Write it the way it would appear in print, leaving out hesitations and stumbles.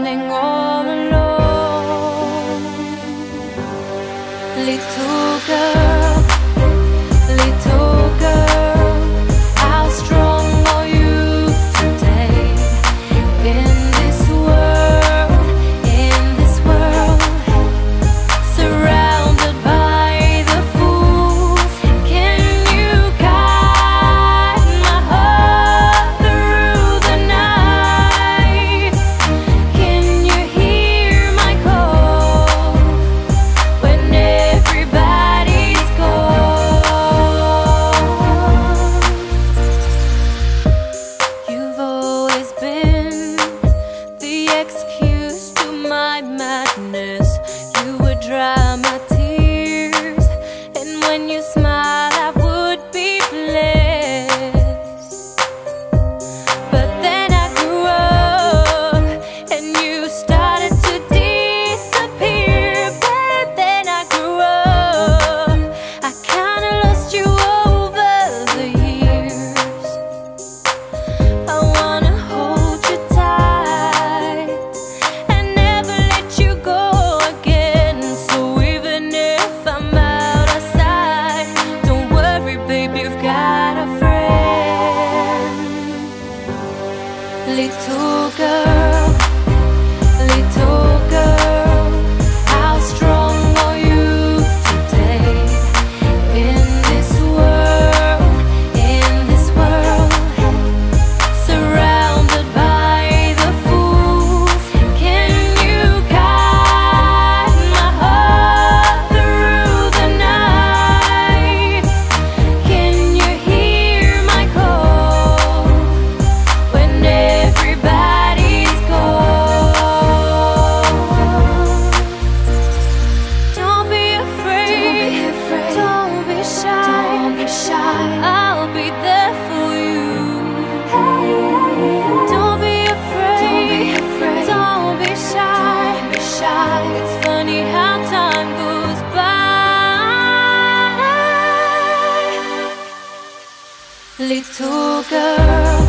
standing all alone. Little girl, how strong are you today? In this world, surrounded by the fools, can you guide my heart through the night? Can you hear my call when everybody's gone? You've always been the excuse to my madness. You would dry my tears, and when you smile I would be blessed. But then I grew up and you started to disappear. But then I grew up, I kinda lost you over the years. I wanna hold you tight and never let you go again. So even if I'm out of sight, don't worry, babe, you've got a friend. Little girl, how strong are you today? In this world, surrounded by the fools, can you guide my heart through the night? Can you hear my call when everybody's gone? Don't be afraid, don't be shy, I'll be there for you. Don't be afraid, don't be shy. It's funny how time goes by. Little girl,